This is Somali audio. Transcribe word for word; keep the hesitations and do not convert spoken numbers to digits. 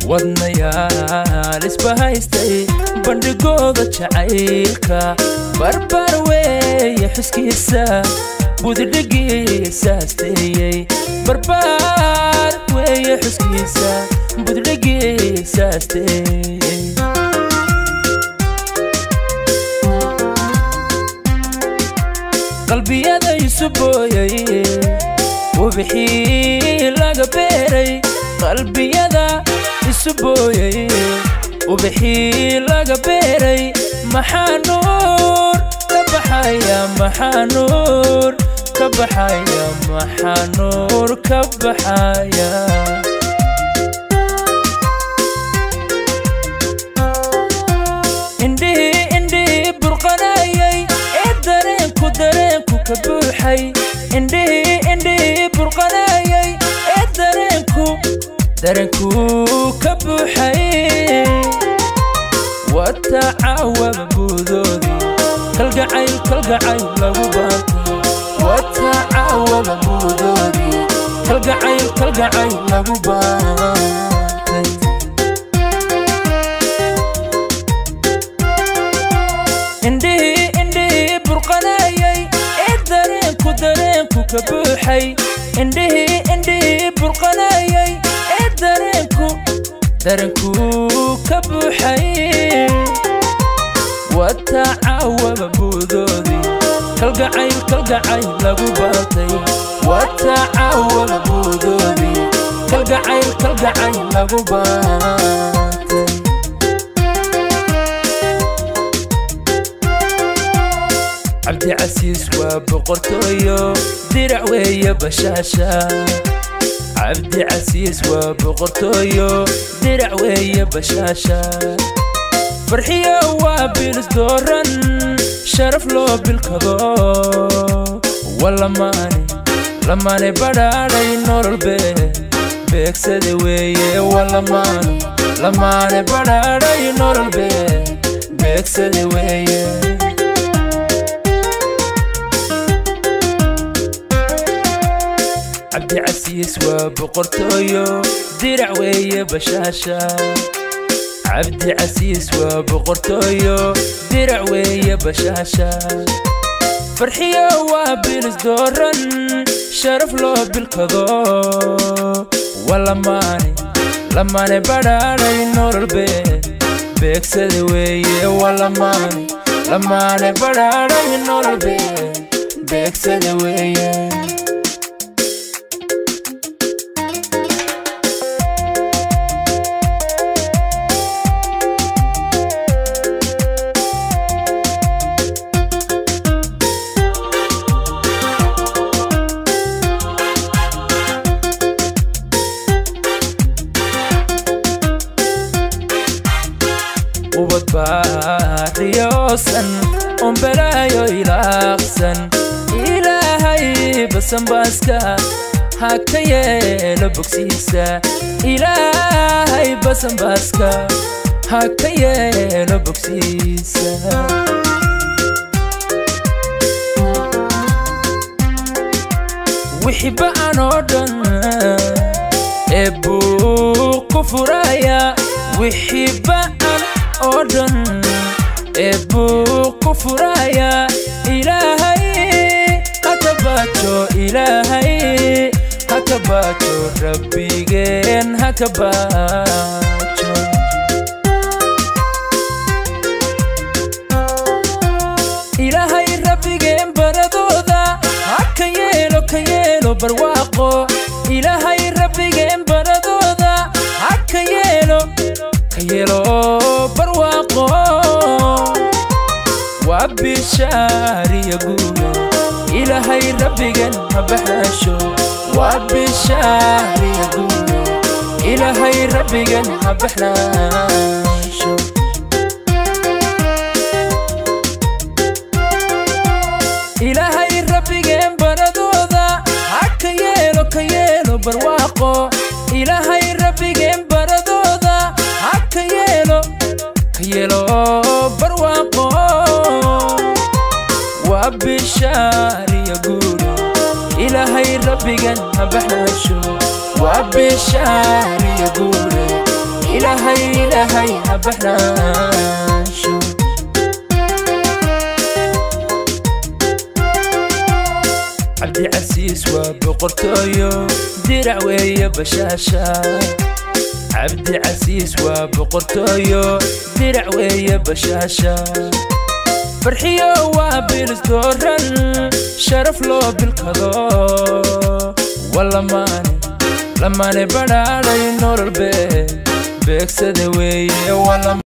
wadnayaal isbahaystay bandhigooda jacaylka barbar weeye xuskiisa budhigiisa asteeyey barbar weeye xuskiisa budhigiisa asteeyey qalbiyada isubooyay wabixii laga beeray qalbiyada isubooyay wabixii laga beeray maxaa nuur ka baxaya maxaa nuur ka baxaya maxaa nuur ka baxaya indhihi indhihi burqanayay ee dareenku dareenku ka buuxay indhihi indhihi burqanayay ee dareenku dareenku ka buuxay watacawaba buudoodii kalgacayl kalgacayl lagu baantay watacawaba buudoodii kalgacayl kalgacayl lagu baantay indhihi indhihi burqanayay ee dareenku dareenku ka buuxay indhihi indhihi burqanayay ee dareenku dareenku ka buuxay watacawaba buudoodii kalgacayl kalgacayl lagu baantay watacawaba buudoodii kalgacayl kalgacayl lagu baantay cabdi casiis waa boqortooyo dirac weeye bashaasha cabdi casiis waa boqortooyo dirac weeye bashaasha farxiyo waa bilis dooran sharaf loo bilkado walamaane lamaane badhaadhay nolol bee beegsade weeye walamaane lamaane badhaadhay nolol bee beegsade weeye cabdi casiis waa boqortooyo dirac weeye bashaasha cabdi casiis waa boqortooyo dirac weeye bashaasha farxiyo waa bilis dooran sharaf loo bilkado walamaane lamaane badhaadhay nolol bee beegsade weeye walamaane lamaane badhaadhay nolol bee beegsade weeye bariyoosan on balayo ilaaqsan ilaahay basanbaaska ha ka yeelo bogsiisa ilaahay basanbaaska ha ka yeelo bogsiisa wixii ba'an oo dhan ee buu ku furaya wixii ba'an oo dhan ee buu ku furaya ilaahay haka baajo ilaahay haka baajo rabbigeen haka baajo ilaahay rabbigeen baradooda haka yeelo ka yeelo barwaaqo ilaahay rabbigeen baradooda haka yeelo ka yeelo barwaaqo وبشاري يقول إلهي ربيقن هبحناشو وبشاري يقول إلهي ربيقن هبحناشو إلهي ربيقن بردودا هكا يلو كيلو برواقو إلهي ربيقن بردودا هكا يلو كيلو برواقو وبشاري يقول إلهي ربيقن هبحناشو وبشاري يقول إلهي إلهي هبحناشو عبدي عسيس وبقرطويو درع ويا بشاشة عبدي عسيس وبقرطويو درع ويا بشاشة فرحية وابلز دورن شرف لو بالقضاء والله ماني لما نبدا علي نور البيت بيكسد ويا والله